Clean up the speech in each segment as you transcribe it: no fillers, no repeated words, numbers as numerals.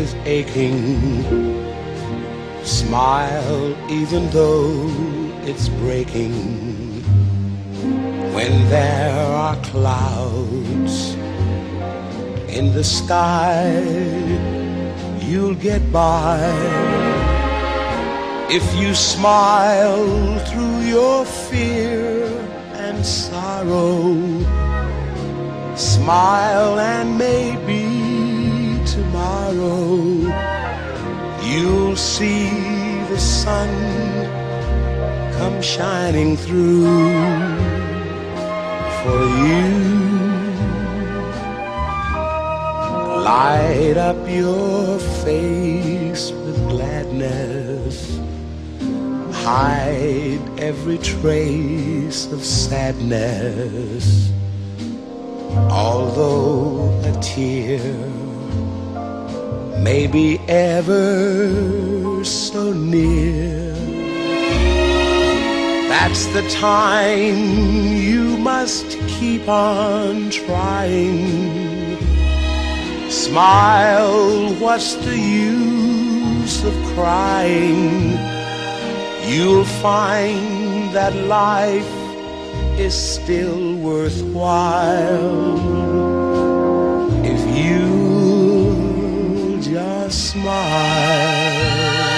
is aching. Smile even though it's breaking. When there are clouds in the sky, you'll get by if you smile through your fear and sorrow. Smile and maybe tomorrow you'll see the sun come shining through for you. Light up your face with gladness. Hide every trace of sadness. Although a tear may be ever so near, that's the time you must keep on trying. Smile, what's the use of crying? You'll find that life is still worthwhile if you just smile.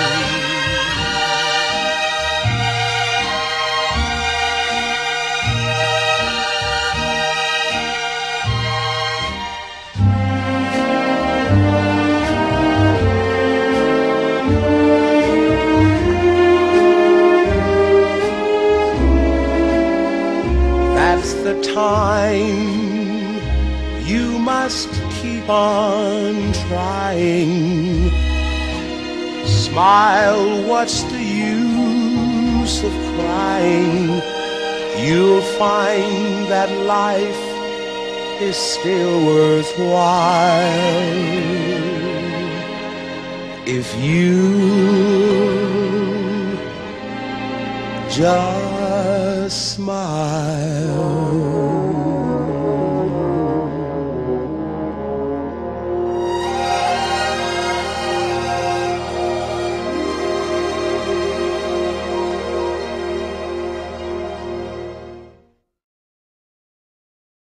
The time you must keep on trying. Smile, what's the use of crying? You'll find that life is still worthwhile if you just smile.